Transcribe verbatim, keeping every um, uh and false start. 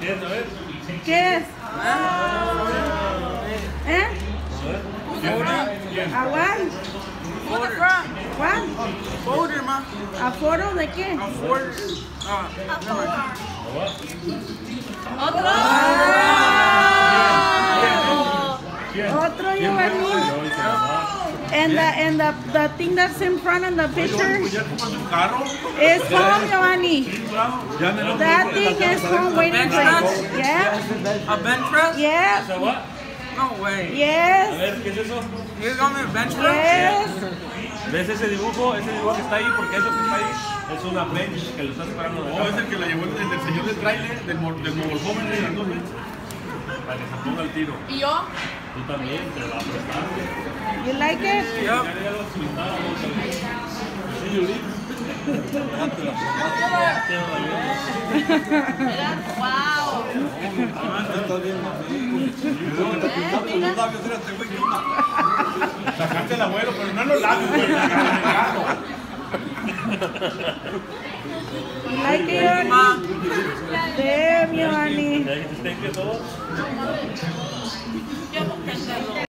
¿Qué es? A ver. ¿Qué es? ¿Eh? ¿Aguán? ¿Cuál? Folder, ma. ¿Aforo de qué? A folder. Ah, Otro. Otro, Giovanni. And the and the the thing that's in front of the picture is home, Giovanni. That thing is home waiting for you. Yeah. a bench press? Yeah. ¿Eso what? No way. A Yes. ver, ¿qué es eso? You got me a bench press? Yes. ¿Ves ese dibujo? Ese dibujo que está ahí, porque eso que está ahí es una bench que lo está separando de Oh, es el que la llevó el, el señor del trailer, del, mor, del joven de entonces. para que se ponga el tiro. ¿Y yo? Tú también te la vas a prestar. You like it? Yep. Ya ya lo explicábamos. Sí, Yuri. ¡Wow! Sacaste el abuelo, pero no en los labios, güey, en el gato. You like it, Giovanni? Damn, Giovanni. ¿Ya dijiste que todo? Yo contento.